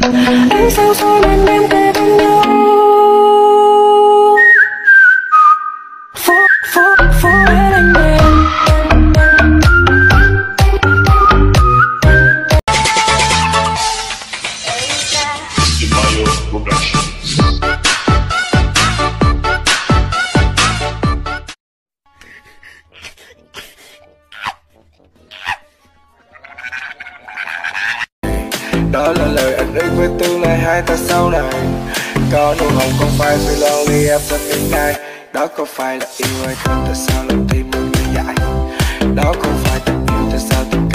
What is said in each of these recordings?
Ánh sao soi màn đêm kề bên nhau. Phố em anh đêm. Đó là lời ẩn ước với tương lai hai ta sau này. Có nụ hồng không phải vì lonely em vẫn bên ngay. Đó không phải là yêu hay không, tại sao lòng tim mình ngây dại. Đó không phải tình yêu, tại sao tình cảm.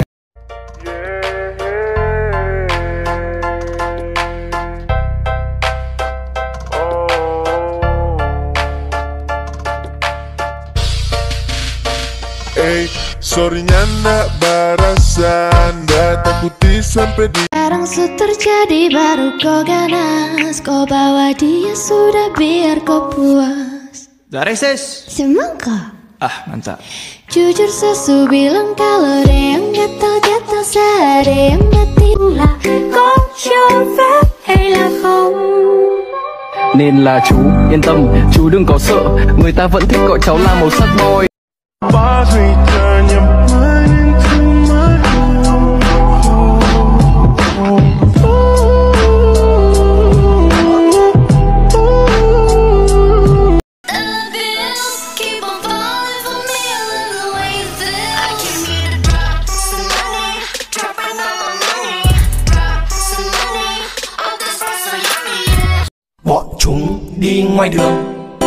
Sorrynya nak barasan, dah takuti sampai di. Sekarang terjadi baru kau ganas, kau bawa dia sudah biar kau puas. Dari sis. Semangka. Ah mantap. Jujur sesu bilang kalau ada yang gatal-gatal sẽ ada yang mati là có cho phép hay là không. Nên là chú yên tâm, chú đừng có sợ, người ta vẫn thích gọi cháu là màu sắc boy. Bọn chúng đi ngoài đường.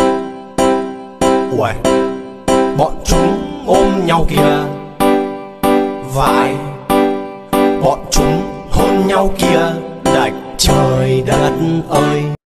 Uầy, bọn chúng ôm nhau kìa. Vãi, bọn chúng hôn nhau kìa. Đạch trời đất ơi.